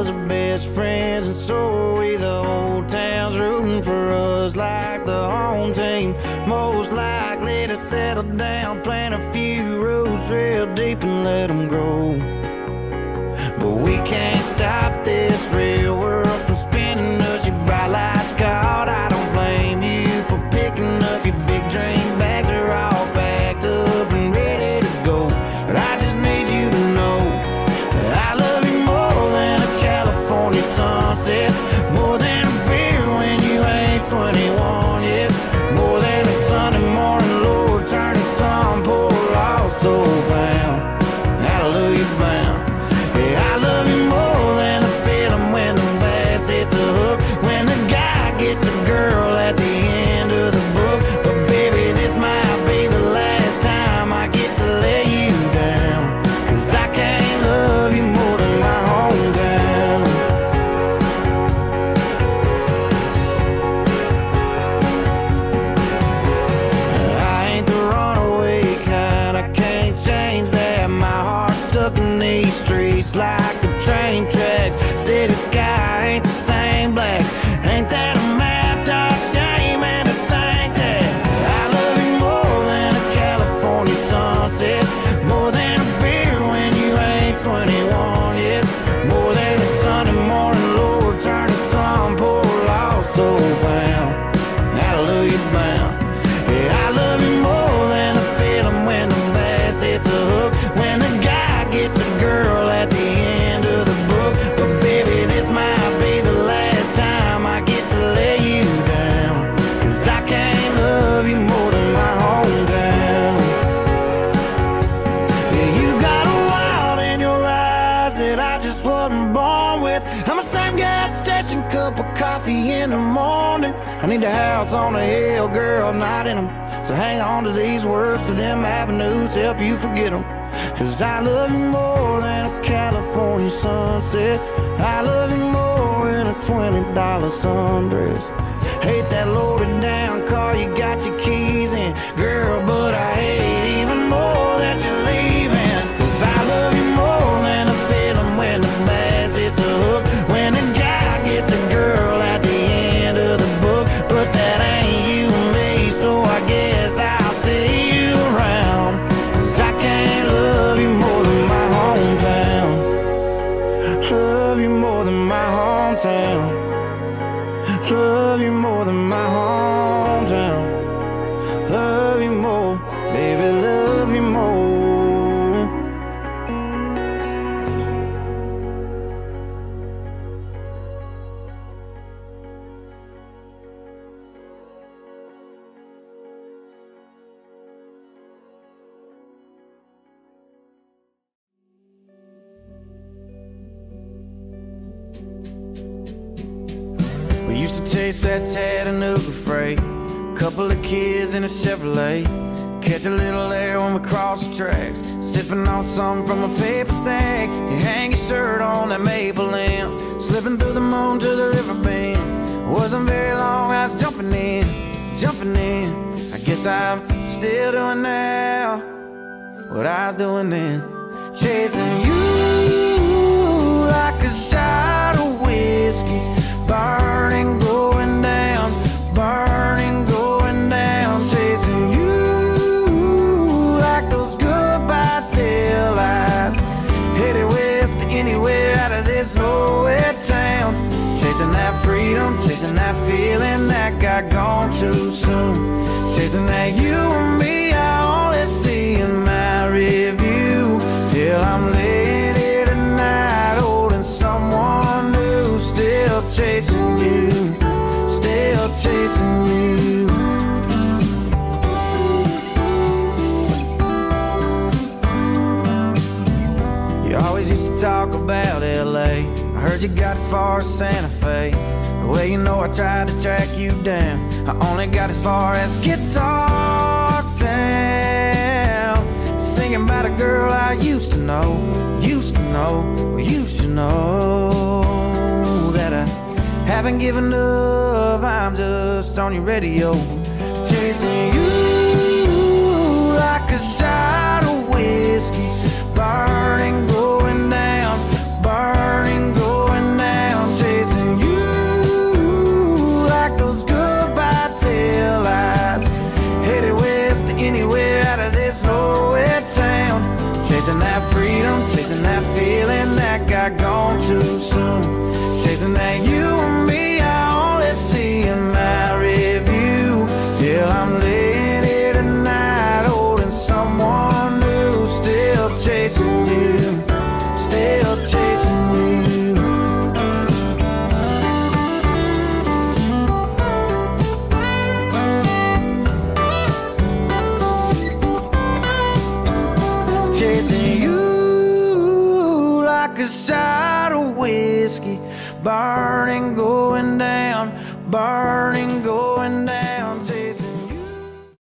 was our best friends, and so are we. The whole town's rooting for us like the home team. Most likely to settle down, plant a few roots real deep and let them grow. But we can't stop this real world from spinning us. Your bright lights caught, I don't blame you for picking up your big drink bags. Are all packed up and ready to go. But I just need you to know that I love you more than a California sunset, more than a beer when you ain't 21 yet, more than a Sunday morning, Lord, turn the sun, poor lost soul found, hallelujah bound. Yeah, I love you more than the feeling when the bass hits a hook, when the guy gets a girl at the end of the book. But baby, this might be the last time I get to lay you down, 'cause I can't love you more than my hometown. I ain't the runaway kind, I can't change that. My heart's stuck in these streets like the train tracks. City sky ain't the same black. Ain't that a map dog shame? And to think that I love you more than a California sunset, more than a beer when you ain't 21 yet, more than a Sunday morning, Lord, turn the sun, poor lost soul found, hallelujah bound. Yeah, I love you more than the feeling when the bass hits a hook, when the guy gets a girl at the end of the book. But baby, this might be the last time I get to lay you down, 'cause I can't love you more than my hometown. Yeah, you got a wild in your eyes that I just wasn't born with. I'm the same gas station, cup of coffee in the morning. I need a house on a hill, girl, not in them. So hang on to these words, to them avenues, help you forget them. 'Cause I love you more than a California sunset, I love you more than a $20 sundress. Hate that loaded down car you got your keys in, girl, but I hate even more that you're leaving. 'Cause I love you more than a feeling when the bass hits a hook, when a guy gets a girl at the end of the book. But that ain't you and me, so I guess I'll see you around, 'cause I can't love you more than my hometown. Love you more than my hometown. Love you more than my hometown. Love you more, baby, love you more. We used to chase that Chattanooga freight, couple of kids in a Chevrolet, catch a little air when we cross the tracks, sipping on something from a paper stack. You hang your shirt on that maple limb, slipping through the moon to the river bend. Wasn't very long, I was jumping in. I guess I'm still doing now what I was doing then, chasing you like a shot of whiskey, burning, going down, burning, going down, chasing you like those goodbye tail lights, headed west to anywhere out of this nowhere town, chasing that freedom, chasing that feeling that got gone too soon, chasing that you and me I only see in my review, till I'm laying here tonight holding someone new, still chasing you, still chasing you. You always used to talk about LA, I heard you got as far as Santa Fe. Well, you know I tried to track you down, I only got as far as Guitar Town, singing about a girl I used to know, that I haven't given up, I'm just on your radio, chasing you like a shot of whiskey, burning, going down, burning, going whiskey. Burning, going down, burning, going